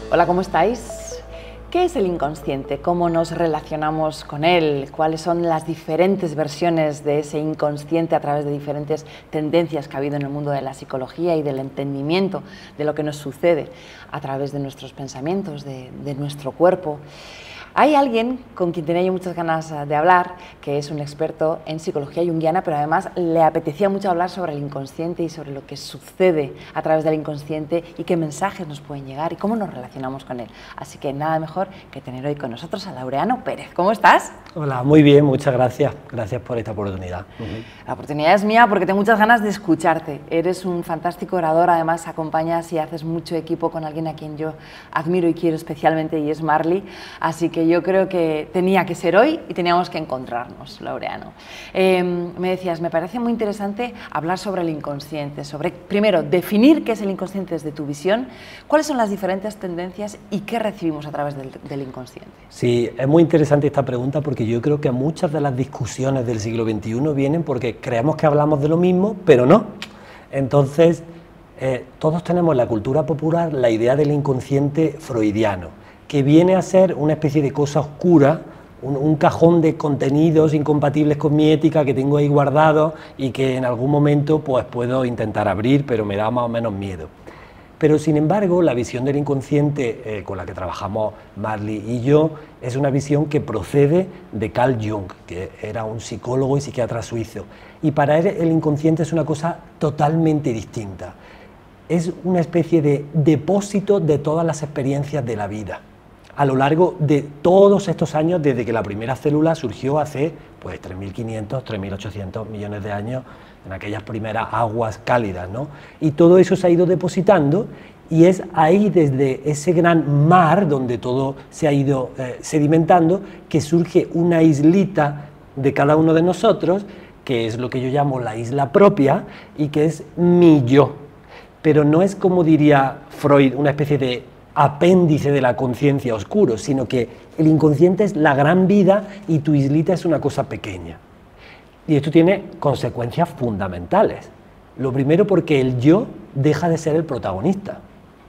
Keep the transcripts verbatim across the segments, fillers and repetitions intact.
Hola, ¿cómo estáis? ¿Qué es el inconsciente? ¿Cómo nos relacionamos con él? ¿Cuáles son las diferentes versiones de ese inconsciente a través de diferentes tendencias que ha habido en el mundo de la psicología y del entendimiento de lo que nos sucede a través de nuestros pensamientos, de, de nuestro cuerpo? Hay alguien con quien tenía yo muchas ganas de hablar, que es un experto en psicología junguiana, pero además le apetecía mucho hablar sobre el inconsciente y sobre lo que sucede a través del inconsciente y qué mensajes nos pueden llegar y cómo nos relacionamos con él. Así que nada mejor que tener hoy con nosotros a Laureano Pérez. ¿Cómo estás? Hola, muy bien, muchas gracias. Gracias por esta oportunidad. Uh-huh. La oportunidad es mía porque tengo muchas ganas de escucharte. Eres un fantástico orador, además acompañas y haces mucho equipo con alguien a quien yo admiro y quiero especialmente, y es Marley. Así que yo creo que tenía que ser hoy y teníamos que encontrarnos, Laureano. Eh, me decías, me parece muy interesante hablar sobre el inconsciente, sobre, primero, definir qué es el inconsciente desde tu visión, cuáles son las diferentes tendencias y qué recibimos a través del, del inconsciente. Sí, es muy interesante esta pregunta porque yo creo que muchas de las discusiones del siglo veintiuno vienen porque creemos que hablamos de lo mismo, pero no. Entonces, eh, todos tenemos en la cultura popular la idea del inconsciente freudiano, que viene a ser una especie de cosa oscura, un, un cajón de contenidos incompatibles con mi ética que tengo ahí guardado y que en algún momento pues, puedo intentar abrir, pero me da más o menos miedo. Pero sin embargo, la visión del inconsciente eh, con la que trabajamos Marley y yo es una visión que procede de Carl Jung, que era un psicólogo y psiquiatra suizo. Y para él el inconsciente es una cosa totalmente distinta. Es una especie de depósito de todas las experiencias de la vida, a lo largo de todos estos años, desde que la primera célula surgió hace pues, tres mil quinientos, tres mil ochocientos millones de años, en aquellas primeras aguas cálidas, ¿no? Y todo eso se ha ido depositando y es ahí, desde ese gran mar donde todo se ha ido eh, sedimentando, que surge una islita de cada uno de nosotros, que es lo que yo llamo la isla propia y que es mi yo. Pero no es, como diría Freud, una especie de apéndice de la conciencia oscuro, sino que el inconsciente es la gran vida y tu islita es una cosa pequeña. Y esto tiene consecuencias fundamentales. Lo primero, porque el yo deja de ser el protagonista.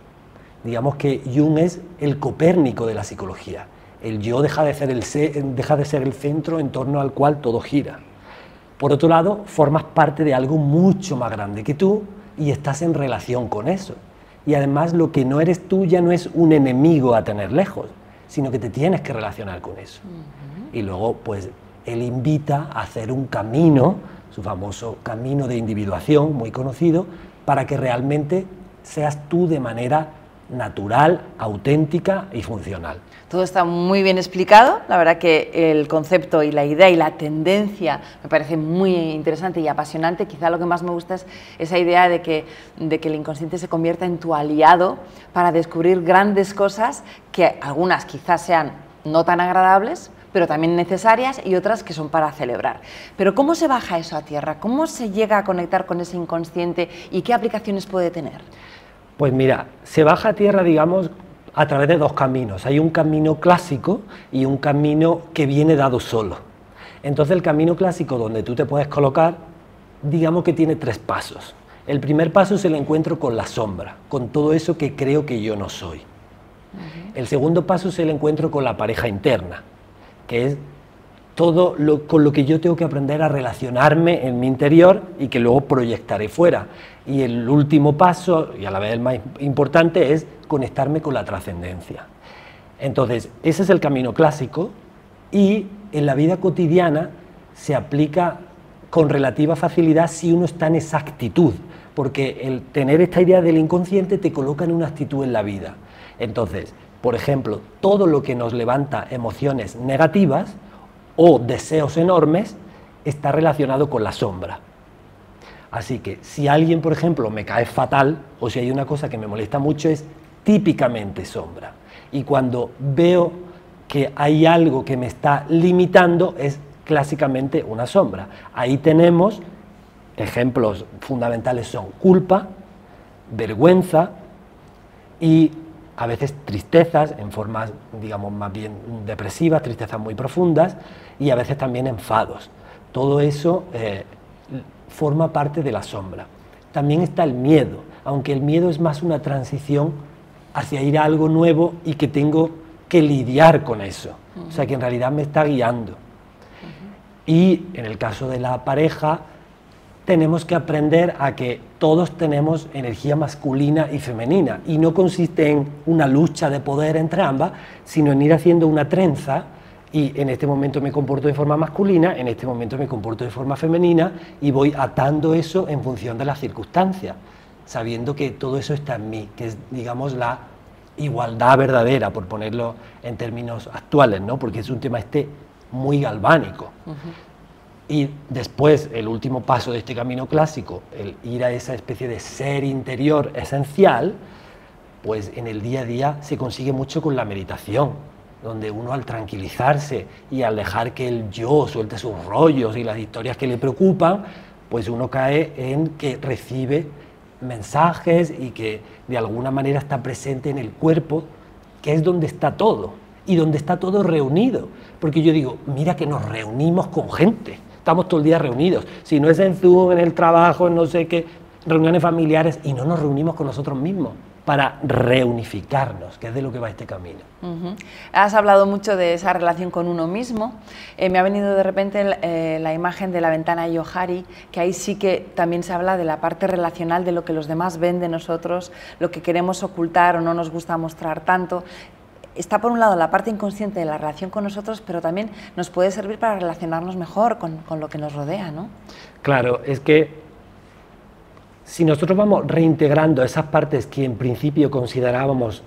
Digamos que Jung es el Copérnico de la psicología. El yo deja de ser el, deja de ser el centro en torno al cual todo gira. Por otro lado, formas parte de algo mucho más grande que tú y estás en relación con eso. Y además lo que no eres tú ya no es un enemigo a tener lejos, sino que te tienes que relacionar con eso. Uh-huh. Y luego, pues, él invita a hacer un camino, su famoso camino de individuación, muy conocido, para que realmente seas tú de manera natural, auténtica y funcional. Todo está muy bien explicado, la verdad que el concepto y la idea y la tendencia me parece muy interesante y apasionante. Quizá lo que más me gusta es esa idea de que, de que el inconsciente se convierta en tu aliado para descubrir grandes cosas que algunas quizás sean no tan agradables, pero también necesarias, y otras que son para celebrar. Pero ¿cómo se baja eso a tierra? ¿Cómo se llega a conectar con ese inconsciente y qué aplicaciones puede tener? Pues mira, se baja a tierra, digamos, a través de dos caminos. Hay un camino clásico y un camino que viene dado solo. Entonces el camino clásico, donde tú te puedes colocar, digamos que tiene tres pasos. El primer paso es el encuentro con la sombra, con todo eso que creo que yo no soy. Uh-huh. El segundo paso es el encuentro con la pareja interna, que es todo lo, con lo que yo tengo que aprender a relacionarme en mi interior y que luego proyectaré fuera. Y el último paso, y a la vez el más importante, es conectarme con la trascendencia. Entonces, ese es el camino clásico y en la vida cotidiana se aplica con relativa facilidad si uno está en esa actitud, porque el tener esta idea del inconsciente te coloca en una actitud en la vida. Entonces, por ejemplo, todo lo que nos levanta emociones negativas o deseos enormes está relacionado con la sombra. Así que si alguien, por ejemplo, me cae fatal o si hay una cosa que me molesta mucho, es típicamente sombra. Y cuando veo que hay algo que me está limitando, es clásicamente una sombra. Ahí tenemos ejemplos fundamentales: son culpa, vergüenza y a veces tristezas en formas, digamos, más bien depresivas, tristezas muy profundas, y a veces también enfados. Todo eso eh, forma parte de la sombra. También está el miedo, aunque el miedo es más una transición hacia ir a algo nuevo y que tengo que lidiar con eso. Uh-huh. O sea, que en realidad me está guiando. Uh-huh. Y en el caso de la pareja, tenemos que aprender a que todos tenemos energía masculina y femenina, y no consiste en una lucha de poder entre ambas, sino en ir haciendo una trenza, y en este momento me comporto de forma masculina, en este momento me comporto de forma femenina, y voy atando eso en función de las circunstancias, sabiendo que todo eso está en mí, que es, digamos, la igualdad verdadera, por ponerlo en términos actuales, ¿no? Porque es un tema este muy galvánico. Uh-huh. Y después, el último paso de este camino clásico, el ir a esa especie de ser interior esencial, pues en el día a día se consigue mucho con la meditación, donde uno, al tranquilizarse y al dejar que el yo suelte sus rollos y las historias que le preocupan, pues uno cae en que recibe mensajes y que de alguna manera está presente en el cuerpo, que es donde está todo, y donde está todo reunido. Porque yo digo, mira que nos reunimos con gente, estamos todo el día reunidos, si no es en Zoom, en el trabajo, en no sé qué, reuniones familiares, y no nos reunimos con nosotros mismos para reunificarnos, que es de lo que va este camino. Uh-huh. Has hablado mucho de esa relación con uno mismo. Eh, me ha venido de repente eh, la imagen de la ventana Johari, que ahí sí que también se habla de la parte relacional, de lo que los demás ven de nosotros, lo que queremos ocultar o no nos gusta mostrar tanto. Está por un lado la parte inconsciente de la relación con nosotros, pero también nos puede servir para relacionarnos mejor con, con lo que nos rodea, ¿no? Claro, es que si nosotros vamos reintegrando esas partes que en principio considerábamos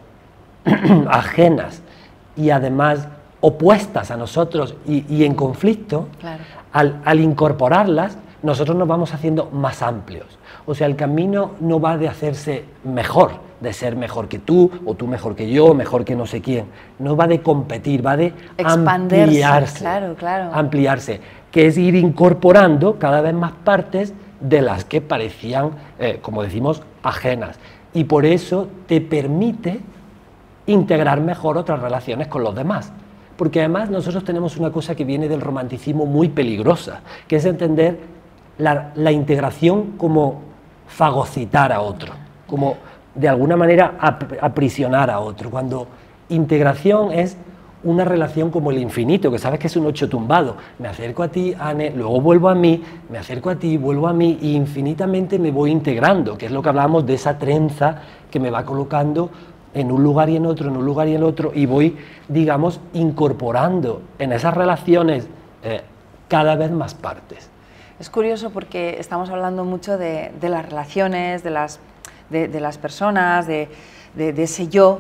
ajenas y además opuestas a nosotros y, y en conflicto, claro. al, al incorporarlas, nosotros nos vamos haciendo más amplios. O sea, el camino no va de hacerse mejor, de ser mejor que tú, o tú mejor que yo, mejor que no sé quién. No va de competir, va de ampliarse, claro, claro. ampliarse, que es ir incorporando cada vez más partes de las que parecían, eh, como decimos, ajenas. Y por eso te permite integrar mejor otras relaciones con los demás. Porque además nosotros tenemos una cosa que viene del romanticismo muy peligrosa, que es entender la, la integración como fagocitar a otro, como de alguna manera ap aprisionar a otro, cuando integración es una relación como el infinito, que sabes que es un ocho tumbado. Me acerco a ti, Anne, luego vuelvo a mí, me acerco a ti, vuelvo a mí, y infinitamente me voy integrando, que es lo que hablábamos de esa trenza que me va colocando en un lugar y en otro, en un lugar y en otro, y voy, digamos, incorporando en esas relaciones eh, cada vez más partes. Es curioso porque estamos hablando mucho de, de las relaciones, de las, de, de las personas, de, de, de ese yo,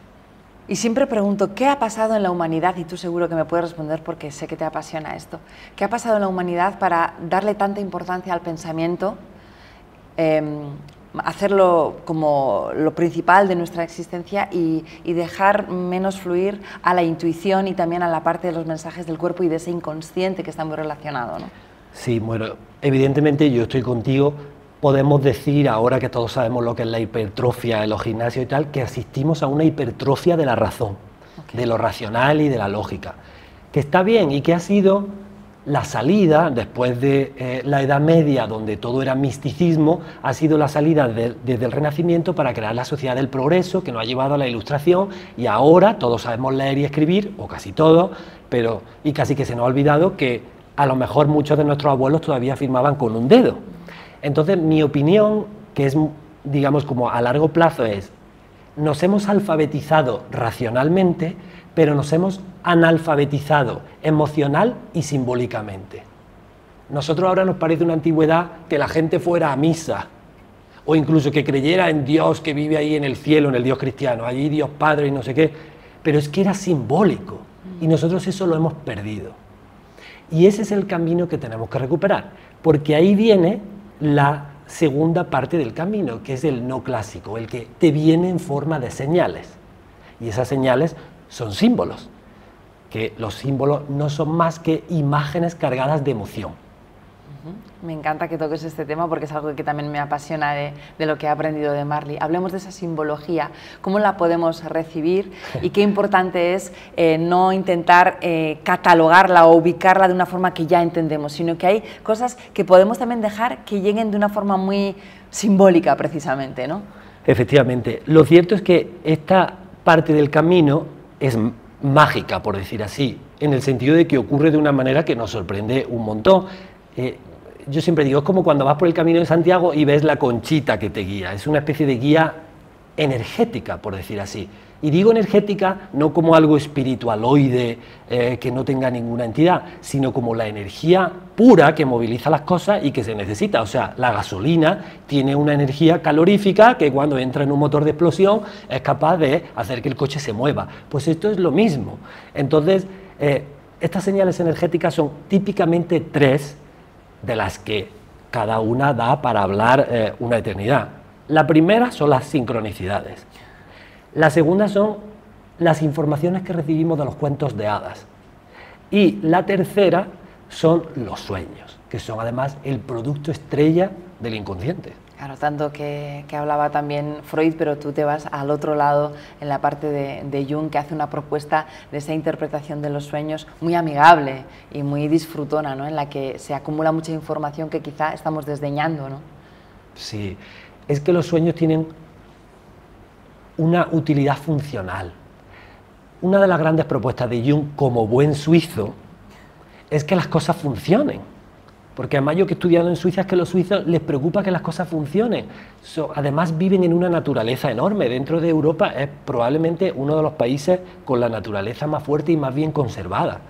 y siempre pregunto, ¿qué ha pasado en la humanidad? Y tú seguro que me puedes responder porque sé que te apasiona esto. ¿Qué ha pasado en la humanidad para darle tanta importancia al pensamiento, eh, hacerlo como lo principal de nuestra existencia y, y dejar menos fluir a la intuición y también a la parte de los mensajes del cuerpo y de ese inconsciente que está muy relacionado, ¿no? Sí, bueno, evidentemente yo estoy contigo. Podemos decir, ahora que todos sabemos lo que es la hipertrofia en los gimnasios y tal, que asistimos a una hipertrofia de la razón, okay, de lo racional y de la lógica, que está bien y que ha sido la salida, después de eh, la Edad Media, donde todo era misticismo, ha sido la salida de, desde el Renacimiento para crear la sociedad del progreso, que nos ha llevado a la Ilustración, y ahora todos sabemos leer y escribir, o casi todo, pero y casi que se nos ha olvidado que a lo mejor muchos de nuestros abuelos todavía firmaban con un dedo. Entonces, mi opinión, que es, digamos, como a largo plazo, es: nos hemos alfabetizado racionalmente, pero nos hemos analfabetizado emocional y simbólicamente. Nosotros ahora nos parece una antigüedad que la gente fuera a misa, o incluso que creyera en Dios que vive ahí en el cielo, en el Dios cristiano, allí Dios Padre y no sé qué, pero es que era simbólico, y nosotros eso lo hemos perdido. Y ese es el camino que tenemos que recuperar, porque ahí viene la segunda parte del camino, que es el no clásico, el que te viene en forma de señales. Y esas señales son símbolos, que los símbolos no son más que imágenes cargadas de emoción. Me encanta que toques este tema porque es algo que también me apasiona de, de lo que he aprendido de Marley. Hablemos de esa simbología, cómo la podemos recibir y qué importante es eh, no intentar eh, catalogarla o ubicarla de una forma que ya entendemos, sino que hay cosas que podemos también dejar que lleguen de una forma muy simbólica precisamente, ¿no? Efectivamente. Lo cierto es que esta parte del camino es mágica, por decir así, en el sentido de que ocurre de una manera que nos sorprende un montón. Eh, yo siempre digo, es como cuando vas por el camino de Santiago y ves la conchita que te guía, es una especie de guía energética, por decir así. Y digo energética no como algo espiritualoide, eh, que no tenga ninguna entidad, sino como la energía pura que moviliza las cosas y que se necesita. O sea, la gasolina tiene una energía calorífica que cuando entra en un motor de explosión es capaz de hacer que el coche se mueva. Pues esto es lo mismo. Entonces, eh, estas señales energéticas son típicamente tres, de las que cada una da para hablar eh, una eternidad. La primera son las sincronicidades. La segunda son las informaciones que recibimos de los cuentos de hadas. Y la tercera son los sueños, que son además el producto estrella del inconsciente. Claro, tanto que, que hablaba también Freud, pero tú te vas al otro lado, en la parte de, de Jung, que hace una propuesta de esa interpretación de los sueños muy amigable y muy disfrutona, ¿no? En la que se acumula mucha información que quizá estamos desdeñando, ¿no? Sí, es que los sueños tienen una utilidad funcional. Una de las grandes propuestas de Jung como buen suizo es que las cosas funcionen. Porque además yo que he estudiado en Suiza es que a los suizos les preocupa que las cosas funcionen. So, además viven en una naturaleza enorme. Dentro de Europa es probablemente uno de los países con la naturaleza más fuerte y más bien conservada.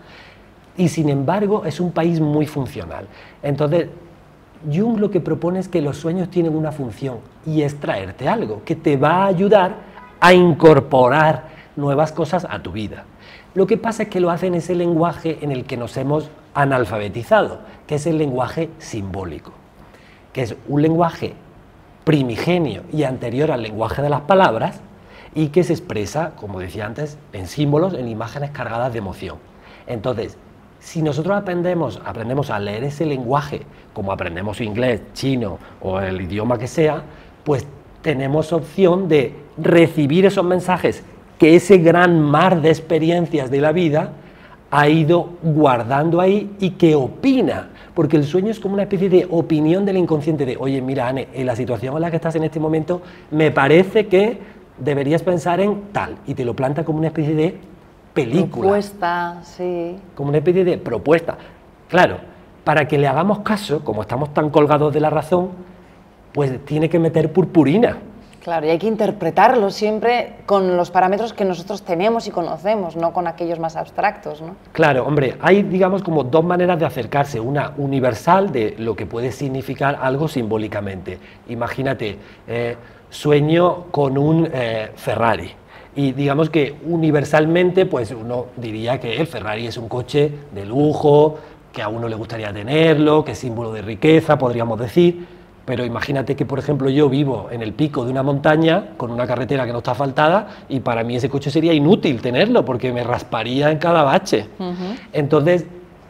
Y sin embargo es un país muy funcional. Entonces Jung lo que propone es que los sueños tienen una función y es traerte algo que te va a ayudar a incorporar nuevas cosas a tu vida. Lo que pasa es que lo hace en ese lenguaje en el que nos hemos analfabetizado, que es el lenguaje simbólico, que es un lenguaje primigenio y anterior al lenguaje de las palabras y que se expresa, como decía antes, en símbolos, en imágenes cargadas de emoción. Entonces, si nosotros aprendemos, aprendemos a leer ese lenguaje, como aprendemos inglés, chino o el idioma que sea, pues tenemos opción de recibir esos mensajes que ese gran mar de experiencias de la vida ha ido guardando ahí y que opina, porque el sueño es como una especie de opinión del inconsciente de, oye, mira, Anne, en la situación en la que estás en este momento, me parece que deberías pensar en tal, y te lo planta como una especie de película. Propuesta, sí. Como una especie de propuesta. Claro, para que le hagamos caso, como estamos tan colgados de la razón, pues tiene que meter purpurina. Claro, y hay que interpretarlo siempre con los parámetros que nosotros tenemos y conocemos, no con aquellos más abstractos, ¿no? Claro, hombre, hay, digamos, como dos maneras de acercarse. Una universal, de lo que puede significar algo simbólicamente. Imagínate, eh, sueño con un eh, Ferrari. Y digamos que universalmente, pues uno diría que el Ferrari es un coche de lujo, que a uno le gustaría tenerlo, que es símbolo de riqueza, podríamos decir. Pero imagínate que, por ejemplo, yo vivo en el pico de una montaña con una carretera que no está asfaltada y para mí ese coche sería inútil tenerlo porque me rasparía en cada bache. Uh-huh. Entonces,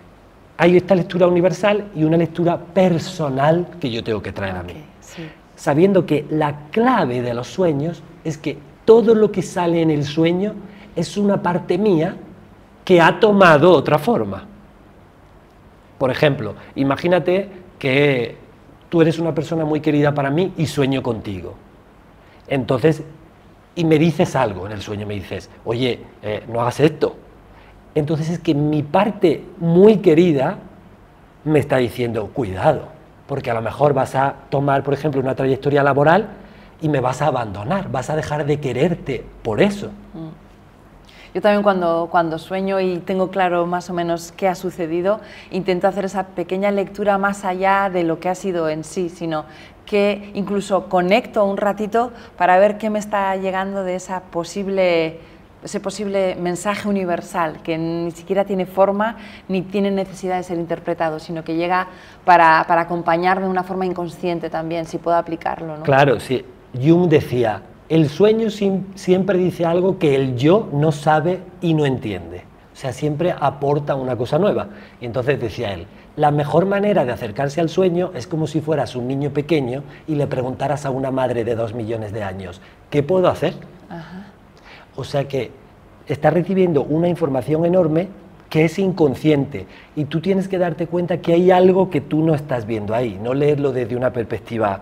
hay esta lectura universal y una lectura personal que yo tengo que traer okay, a mí. Sí. Sabiendo que la clave de los sueños es que todo lo que sale en el sueño es una parte mía que ha tomado otra forma. Por ejemplo, imagínate que tú eres una persona muy querida para mí y sueño contigo. Entonces, y me dices algo en el sueño, me dices, oye, eh, no hagas esto. Entonces es que mi parte muy querida me está diciendo, cuidado, porque a lo mejor vas a tomar, por ejemplo, una trayectoria laboral y me vas a abandonar, vas a dejar de quererte por eso. Mm. Yo también cuando, cuando sueño y tengo claro más o menos qué ha sucedido, intento hacer esa pequeña lectura más allá de lo que ha sido en sí, sino que incluso conecto un ratito para ver qué me está llegando de esa posible, ese posible mensaje universal, que ni siquiera tiene forma ni tiene necesidad de ser interpretado, sino que llega para, para acompañarme de una forma inconsciente también, si puedo aplicarlo, ¿no? Claro, sí. Jung decía, el sueño siempre dice algo que el yo no sabe y no entiende. O sea, siempre aporta una cosa nueva. Y entonces decía él, la mejor manera de acercarse al sueño es como si fueras un niño pequeño y le preguntaras a una madre de dos millones de años, ¿qué puedo hacer? Ajá. O sea que estás recibiendo una información enorme que es inconsciente y tú tienes que darte cuenta que hay algo que tú no estás viendo ahí, no leerlo desde una perspectiva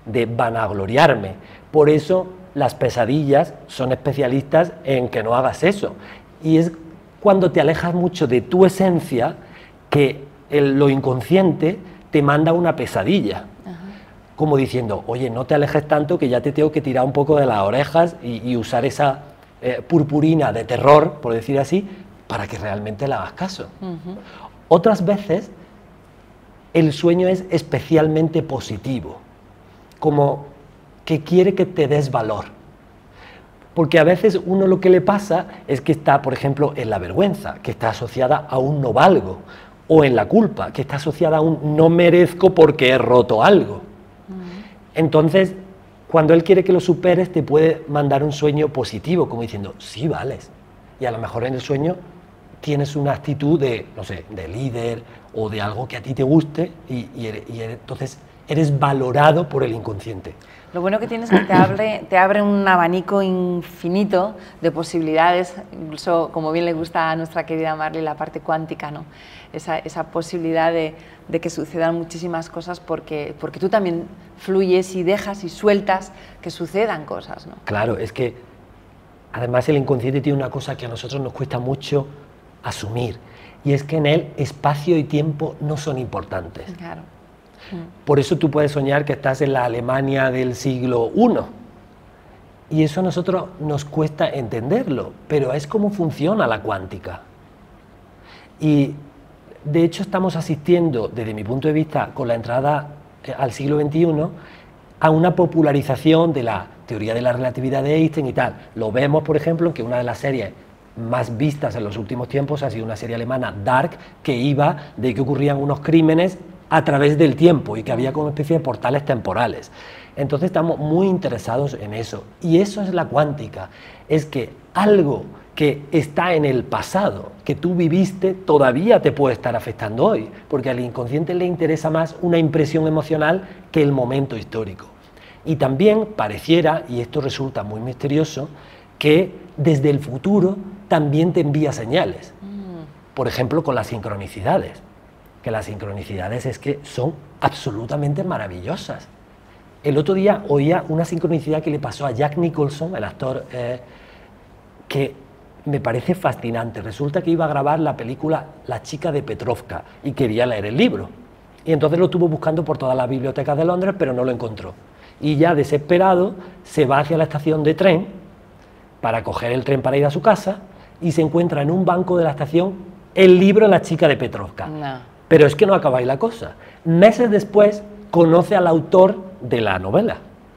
de vanagloriarme. Por eso las pesadillas son especialistas en que no hagas eso. Y es cuando te alejas mucho de tu esencia que el, lo inconsciente te manda una pesadilla. Ajá. Como diciendo, oye, no te alejes tanto que ya te tengo que tirar un poco de las orejas y, y usar esa eh, purpurina de terror, por decir así, para que realmente le hagas caso. Uh-huh. Otras veces el sueño es especialmente positivo, como que quiere que te des valor. Porque a veces uno lo que le pasa es que está, por ejemplo, en la vergüenza, que está asociada a un no valgo, o en la culpa, que está asociada a un no merezco porque he roto algo. Uh-huh. Entonces, cuando él quiere que lo superes, te puede mandar un sueño positivo, como diciendo, sí vales. Y a lo mejor en el sueño tienes una actitud de, no sé, de líder o de algo que a ti te guste y, y, y entonces eres valorado por el inconsciente. Lo bueno que tienes es que te abre, te abre un abanico infinito de posibilidades, incluso como bien le gusta a nuestra querida Marley, la parte cuántica, ¿no? Esa, esa posibilidad de, de que sucedan muchísimas cosas porque, porque tú también fluyes y dejas y sueltas que sucedan cosas, ¿no? Claro, es que además el inconsciente tiene una cosa que a nosotros nos cuesta mucho asumir, y es que en él espacio y tiempo no son importantes. Claro. Por eso tú puedes soñar que estás en la Alemania del siglo primero, y eso a nosotros nos cuesta entenderlo, pero es como funciona la cuántica. Y de hecho estamos asistiendo, desde mi punto de vista, con la entrada al siglo veintiuno, a una popularización de la teoría de la relatividad de Einstein y tal. Lo vemos, por ejemplo, en que una de las series más vistas en los últimos tiempos ha sido una serie alemana, Dark, que iba de que ocurrían unos crímenes a través del tiempo y que había como una especie de portales temporales. Entonces estamos muy interesados en eso, y eso es la cuántica, es que algo que está en el pasado, que tú viviste, todavía te puede estar afectando hoy, porque al inconsciente le interesa más una impresión emocional que el momento histórico. Y también pareciera, y esto resulta muy misterioso, que desde el futuro también te envía señales, mm. por ejemplo con las sincronicidades, que las sincronicidades es que son absolutamente maravillosas. El otro día oía una sincronicidad que le pasó a Jack Nicholson, el actor, eh, que me parece fascinante. Resulta que iba a grabar la película La chica de Petrovka y quería leer el libro. Y entonces lo estuvo buscando por todas las bibliotecas de Londres, pero no lo encontró. Y ya desesperado se va hacia la estación de tren para coger el tren para ir a su casa y se encuentra en un banco de la estación el libro La chica de Petrovka. No. Pero es que no acabáis la cosa. Meses después conoce al autor de la novela.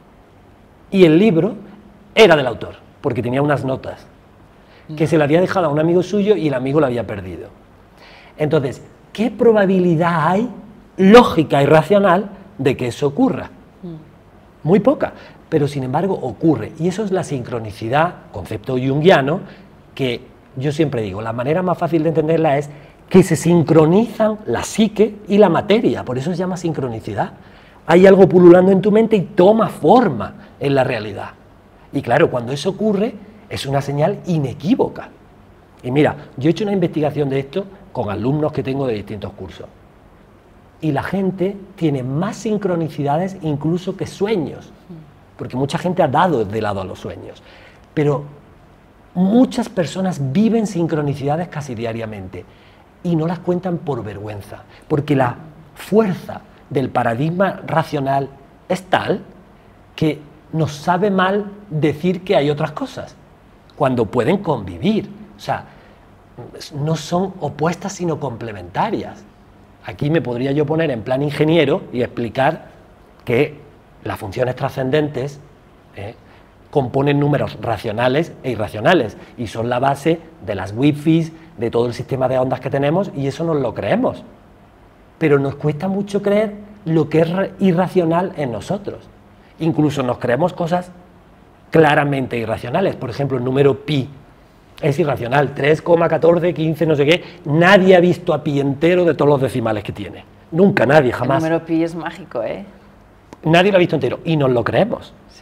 Y el libro era del autor, porque tenía unas notas que se le había dejado a un amigo suyo y el amigo lo había perdido. Entonces, ¿qué probabilidad hay, lógica y racional, de que eso ocurra? Muy poca, pero sin embargo ocurre. Y eso es la sincronicidad, concepto junguiano, que yo siempre digo, la manera más fácil de entenderla es que se sincronizan la psique y la materia, por eso se llama sincronicidad. Hay algo pululando en tu mente y toma forma en la realidad. Y claro, cuando eso ocurre, es una señal inequívoca. Y mira, yo he hecho una investigación de esto con alumnos que tengo de distintos cursos. Y la gente tiene más sincronicidades incluso que sueños, porque mucha gente ha dado de lado a los sueños. Pero muchas personas viven sincronicidades casi diariamente y no las cuentan por vergüenza, porque la fuerza del paradigma racional es tal que nos sabe mal decir que hay otras cosas, cuando pueden convivir. O sea, no son opuestas sino complementarias. Aquí me podría yo poner en plan ingeniero y explicar que las funciones trascendentes eh, componen números racionales e irracionales y son la base de las wifi, de todo el sistema de ondas que tenemos, y eso nos lo creemos. Pero nos cuesta mucho creer lo que es irracional en nosotros. Incluso nos creemos cosas claramente irracionales. Por ejemplo, el número pi es irracional, tres coma catorce, quince, no sé qué. Nadie ha visto a pi entero de todos los decimales que tiene. Nunca, nadie, jamás. El número pi es mágico, ¿eh? Nadie lo ha visto entero y nos lo creemos. Sí.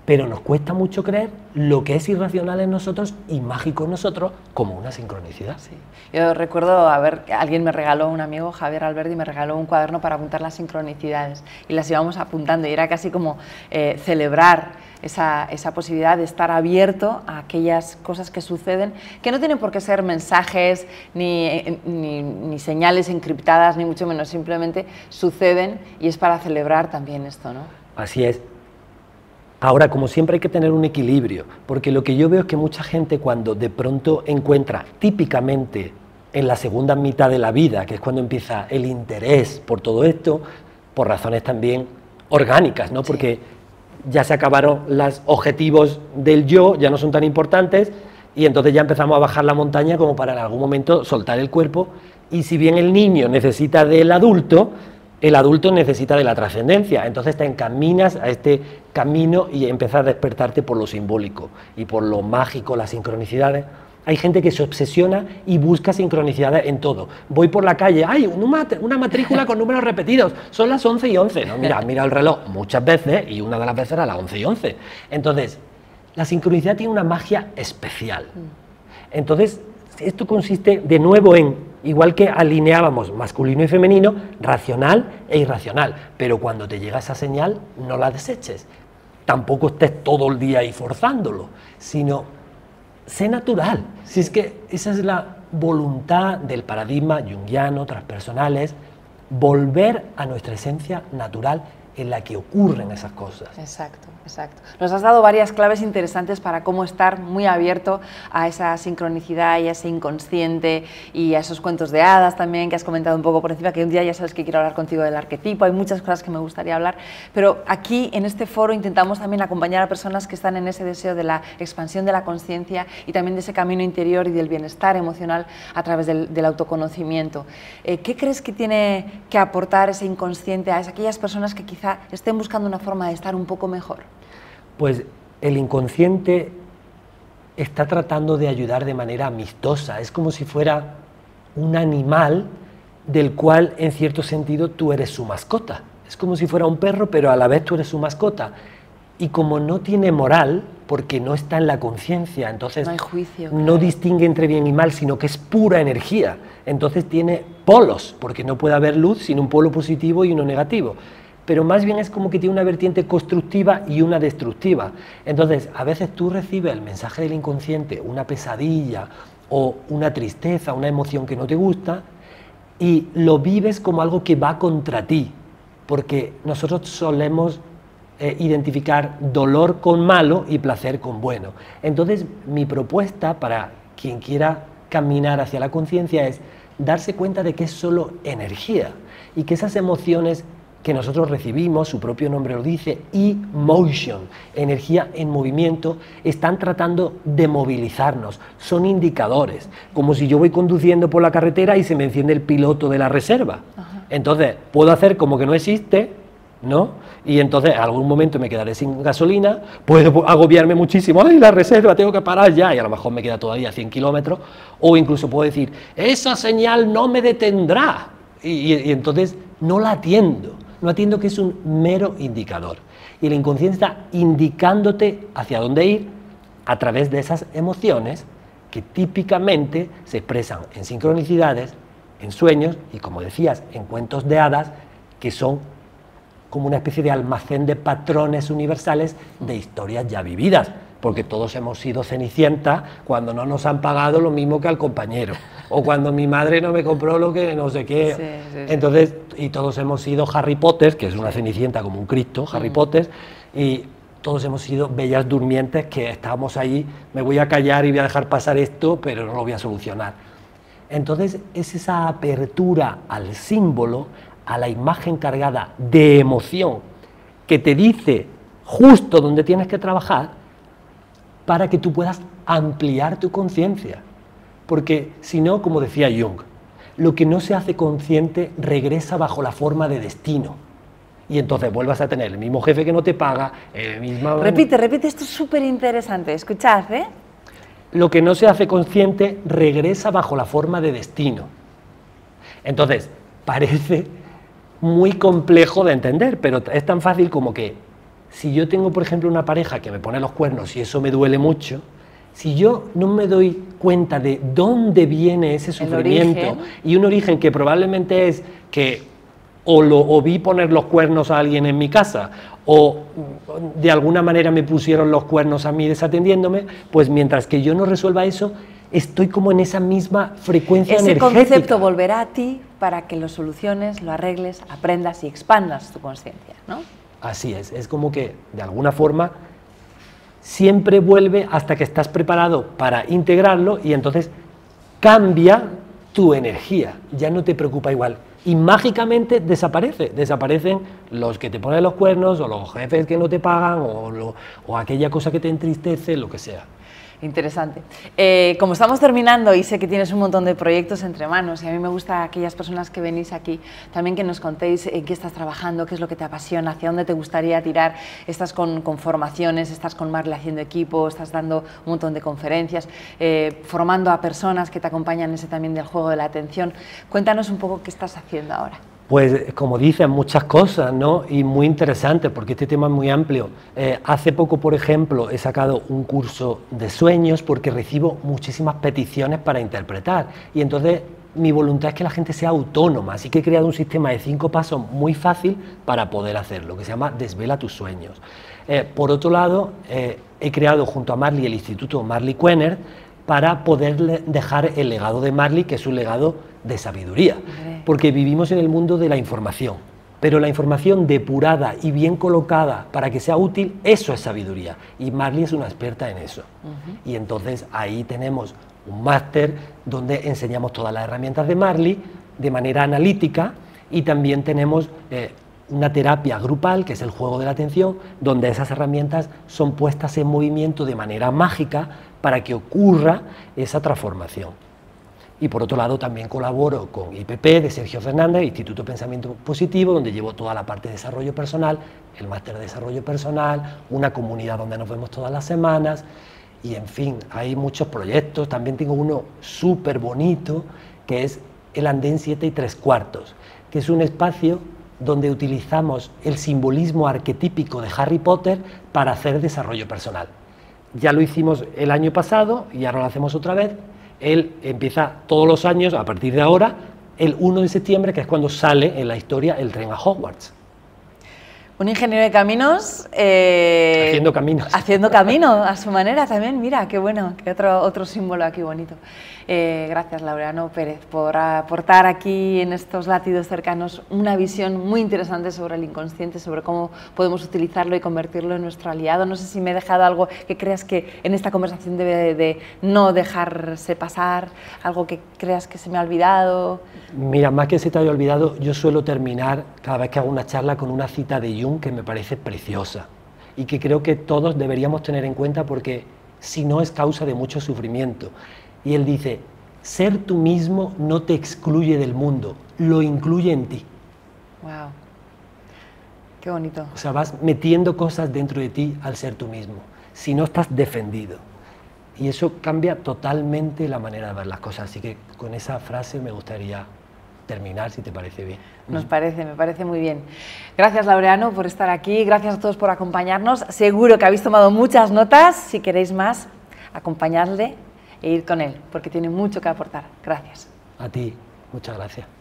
pero nos cuesta mucho creer lo que es irracional en nosotros y mágico en nosotros como una sincronicidad. Sí. Yo recuerdo, a ver, alguien me regaló, un amigo, Javier Alberdi, me regaló un cuaderno para apuntar las sincronicidades y las íbamos apuntando y era casi como eh, celebrar esa, esa posibilidad de estar abierto a aquellas cosas que suceden, que no tienen por qué ser mensajes ni, ni, ni señales encriptadas, ni mucho menos, simplemente suceden y es para celebrar también esto, ¿no? Así es. Ahora, como siempre hay que tener un equilibrio, porque lo que yo veo es que mucha gente cuando de pronto encuentra, típicamente en la segunda mitad de la vida, que es cuando empieza el interés por todo esto, por razones también orgánicas, ¿no? Porque ya se acabaron los objetivos del yo, ya no son tan importantes, y entonces ya empezamos a bajar la montaña como para en algún momento soltar el cuerpo, y si bien el niño necesita del adulto, el adulto necesita de la trascendencia, entonces te encaminas a este camino y empiezas a despertarte por lo simbólico y por lo mágico, las sincronicidades. Hay gente que se obsesiona y busca sincronicidades en todo. Voy por la calle, ¡ay, una, una matrícula con números repetidos! Son las once y once. No, mira, mira el reloj muchas veces y una de las veces era las once y once. Entonces, la sincronicidad tiene una magia especial. Entonces, esto consiste de nuevo en, igual que alineábamos masculino y femenino, racional e irracional, pero cuando te llega esa señal, no la deseches. Tampoco estés todo el día ahí forzándolo, sino sé natural. Si es que esa es la voluntad del paradigma junguiano, transpersonal, es volver a nuestra esencia natural en la que ocurren esas cosas. Exacto, exacto. Nos has dado varias claves interesantes para cómo estar muy abierto a esa sincronicidad y a ese inconsciente y a esos cuentos de hadas también que has comentado un poco por encima, que un día ya sabes que quiero hablar contigo del arquetipo, hay muchas cosas que me gustaría hablar, pero aquí en este foro intentamos también acompañar a personas que están en ese deseo de la expansión de la conciencia y también de ese camino interior y del bienestar emocional a través del, del autoconocimiento. Eh, ¿Qué crees que tiene que aportar ese inconsciente a aquellas personas que quizá estén buscando una forma de estar un poco mejor? Pues el inconsciente está tratando de ayudar de manera amistosa, es como si fuera un animal del cual en cierto sentido tú eres su mascota, es como si fuera un perro pero a la vez tú eres su mascota, y como no tiene moral, porque no está en la conciencia, entonces no hay juicio, no claro. distingue entre bien y mal, sino que es pura energía, entonces tiene polos, porque no puede haber luz sin un polo positivo y uno negativo, pero más bien es como que tiene una vertiente constructiva y una destructiva. Entonces, a veces tú recibes el mensaje del inconsciente, una pesadilla o una tristeza, una emoción que no te gusta, y lo vives como algo que va contra ti, porque nosotros solemos eh, identificar dolor con malo y placer con bueno. Entonces, mi propuesta para quien quiera caminar hacia la conciencia es darse cuenta de que es solo energía y que esas emociones que nosotros recibimos, su propio nombre lo dice, e-motion, energía en movimiento, están tratando de movilizarnos, son indicadores, como si yo voy conduciendo por la carretera y se me enciende el piloto de la reserva. Ajá. Entonces, puedo hacer como que no existe, ¿no? Y entonces, en algún momento me quedaré sin gasolina, puedo agobiarme muchísimo, ¡ay, la reserva, tengo que parar ya! Y a lo mejor me queda todavía cien kilómetros, o incluso puedo decir, ¡esa señal no me detendrá! Y, y, y entonces no la atiendo. No atiendo que es un mero indicador. Y la inconsciencia está indicándote hacia dónde ir a través de esas emociones que típicamente se expresan en sincronicidades, en sueños y, como decías, en cuentos de hadas, que son como una especie de almacén de patrones universales de historias ya vividas, porque todos hemos sido Cenicienta cuando no nos han pagado lo mismo que al compañero, o cuando mi madre no me compró lo que no sé qué. Sí, sí, sí. Entonces, y todos hemos sido Harry Potter, que es una Cenicienta como un Cristo, Harry mm. Potter, y todos hemos sido bellas durmientes que estábamos ahí, me voy a callar y voy a dejar pasar esto, pero no lo voy a solucionar. Entonces, es esa apertura al símbolo, a la imagen cargada de emoción, que te dice justo dónde tienes que trabajar, para que tú puedas ampliar tu conciencia. Porque si no, como decía Jung, lo que no se hace consciente regresa bajo la forma de destino. Y entonces vuelvas a tener el mismo jefe que no te paga, el mismo... Repite, repite, esto es súper interesante, escuchad, ¿eh? Lo que no se hace consciente regresa bajo la forma de destino. Entonces, parece muy complejo de entender, pero es tan fácil como que Si yo tengo, por ejemplo, una pareja que me pone los cuernos y eso me duele mucho, si yo no me doy cuenta de dónde viene ese sufrimiento, y un origen que probablemente es que o, lo, o vi poner los cuernos a alguien en mi casa, o de alguna manera me pusieron los cuernos a mí desatendiéndome, pues mientras que yo no resuelva eso, estoy como en esa misma frecuencia Ese energética. Ese concepto volverá a ti para que lo soluciones, lo arregles, aprendas y expandas tu conciencia, ¿no? Así es, es como que de alguna forma siempre vuelve hasta que estás preparado para integrarlo y entonces cambia tu energía, ya no te preocupa igual. Y mágicamente desaparece, desaparecen los que te ponen los cuernos o los jefes que no te pagan o, lo, o aquella cosa que te entristece, lo que sea. Interesante. Eh, como estamos terminando y sé que tienes un montón de proyectos entre manos y a mí me gusta aquellas personas que venís aquí también que nos contéis en qué estás trabajando, qué es lo que te apasiona, hacia dónde te gustaría tirar. Estás con, con formaciones, estás con Marley haciendo equipo, estás dando un montón de conferencias, eh, formando a personas que te acompañan en ese también del juego de la atención. Cuéntanos un poco qué estás haciendo ahora. Pues como dicen, muchas cosas, ¿no? Y muy interesante, porque este tema es muy amplio. Eh, hace poco, por ejemplo, he sacado un curso de sueños porque recibo muchísimas peticiones para interpretar. Y entonces mi voluntad es que la gente sea autónoma, así que he creado un sistema de cinco pasos muy fácil para poder hacerlo, que se llama Desvela tus sueños. Eh, por otro lado, eh, he creado junto a Marley el Instituto Marley Kuener para poder dejar el legado de Marley, que es un legado de sabiduría, porque vivimos en el mundo de la información, pero la información depurada y bien colocada para que sea útil, eso es sabiduría, y Marley es una experta en eso. Uh-huh. Y entonces ahí tenemos un máster donde enseñamos todas las herramientas de Marley de manera analítica, y también tenemos eh, una terapia grupal, que es el juego de la atención, donde esas herramientas son puestas en movimiento de manera mágica para que ocurra esa transformación. Y por otro lado también colaboro con I P P de Sergio Fernández, Instituto Pensamiento Positivo, donde llevo toda la parte de desarrollo personal, el máster de desarrollo personal, una comunidad donde nos vemos todas las semanas, y en fin, hay muchos proyectos. También tengo uno súper bonito, que es el Andén siete y tres cuartos, que es un espacio donde utilizamos el simbolismo arquetípico de Harry Potter para hacer desarrollo personal. Ya lo hicimos el año pasado y ahora lo hacemos otra vez. Él empieza todos los años, a partir de ahora, el uno de septiembre, que es cuando sale en la historia el tren a Hogwarts. Un ingeniero de caminos... Eh, haciendo caminos. Haciendo camino, a su manera también, mira, qué bueno, qué otro, otro símbolo aquí bonito. Eh, gracias, Laureano Pérez, por aportar aquí en estos latidos cercanos una visión muy interesante sobre el inconsciente, sobre cómo podemos utilizarlo y convertirlo en nuestro aliado. No sé si me he dejado algo que creas que en esta conversación debe de, de no dejarse pasar, algo que creas que se me ha olvidado. Mira, más que se te haya olvidado, yo suelo terminar cada vez que hago una charla con una cita de Jung que me parece preciosa y que creo que todos deberíamos tener en cuenta, porque si no es causa de mucho sufrimiento. Y él dice: ser tú mismo no te excluye del mundo, lo incluye en ti. Wow, qué bonito. O sea, vas metiendo cosas dentro de ti al ser tú mismo, si no estás defendido. Y eso cambia totalmente la manera de ver las cosas. Así que con esa frase me gustaría terminar, si te parece bien. Nos parece, me parece muy bien. Gracias, Laureano, por estar aquí. Gracias a todos por acompañarnos. Seguro que habéis tomado muchas notas. Si queréis más, acompañadle e ir con él, porque tiene mucho que aportar. Gracias. A ti, muchas gracias.